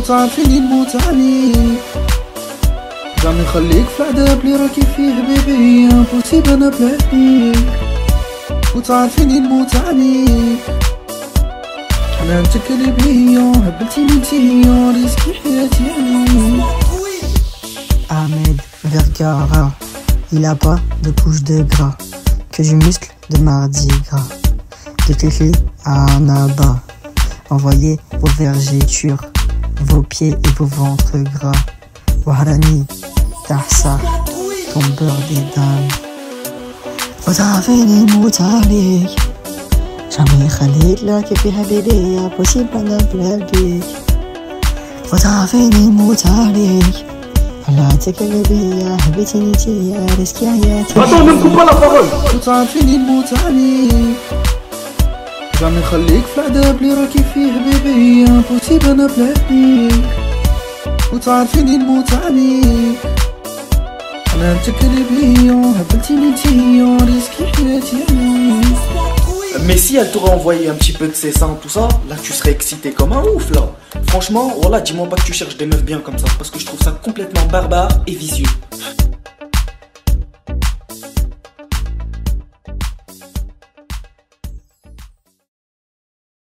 وتعرفيني نموت عليك. جامي نخليك في العذاب اللي راكي فيه بيبي، امبوسيبل انا بلاديك. وتعرفيني نموت عليك، انا نتكلي بيا هبلتيني نتيا ريسكي حياتي عليك. Ahmed Vergara, il a pas de couche de gras, que du muscle de mardi gras, de cliché à un abat. Envoyez vos vergetures, vos pieds et vos ventres gras. Wahrani, Tahsa, ton beurre des dames. وتعرفيني نموت عليك، جامي خليك لك فيها بيبي، impossible انا بلا بيك. وتعرفيني نموت عليك، لا تكلي بيا حبيتيني تيا ريسكي حياتي. Attends, ne me coupe pas la parole. وتعرفيني نموت عليك، جامي نخليك في العذاب اللي راكي فيه بيبي، امبوسيبل انا بلاديك. وتعرفيني نموت عليك، انا نتكلي بيا هبلتيني نتيا ريسكي حياتي عليك. Mais si elle t'aurait envoyé un petit peu de ses seins, tout ça, là tu serais excité comme un ouf là. Franchement, voilà, dis-moi pas que tu cherches des meufs bien comme ça, parce que je trouve ça complètement barbare et vicieux.